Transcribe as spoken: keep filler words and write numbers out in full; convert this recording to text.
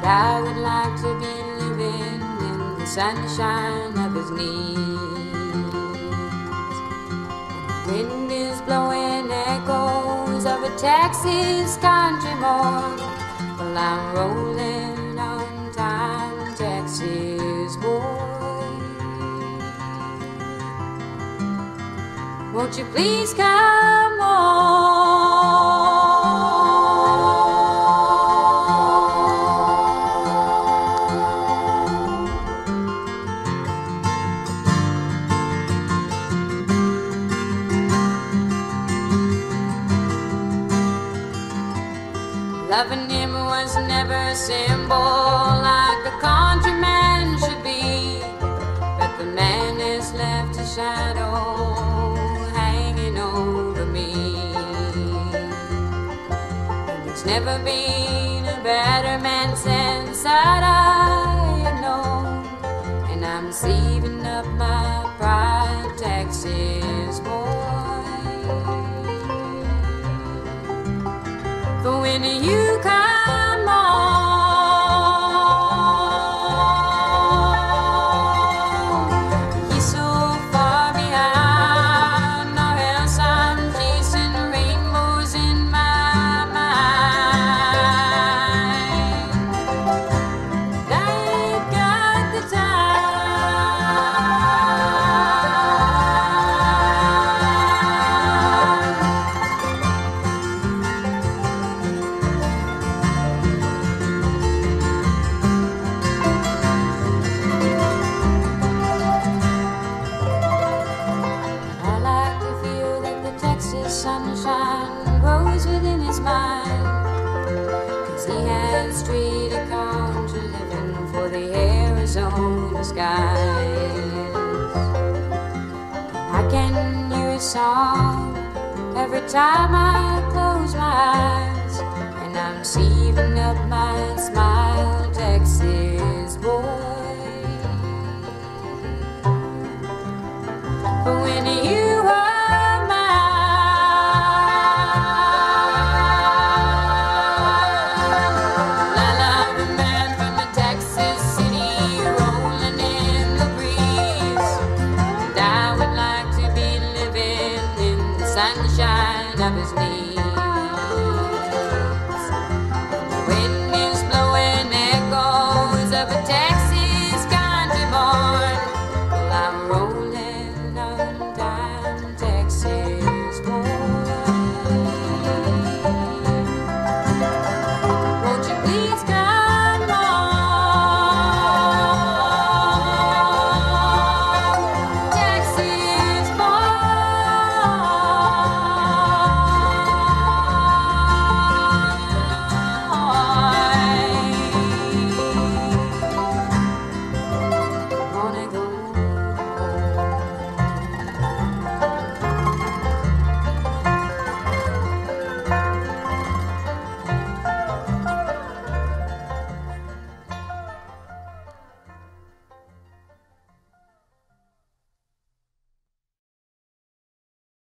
I would like to be living in the sunshine of his knees. When the wind is blowing echoes of a Texas country morn, well, I'm rolling on time, Texas boy. Won't you please come on? Loving him was never simple like a countryman should be, but the man has left a shadow hanging over me. And it's never been a better man since that I have known, and I'm saving up my pride, Texas boy. But when you come on, he's so far behind, or else I'm chasing rainbows in my mind. I ain't got the sunshine grows within his mind, 'cause he has straight a country living for the Arizona skies. I can hear a song every time I close my eyes, and I'm saving up my smile, Texas boy. But when he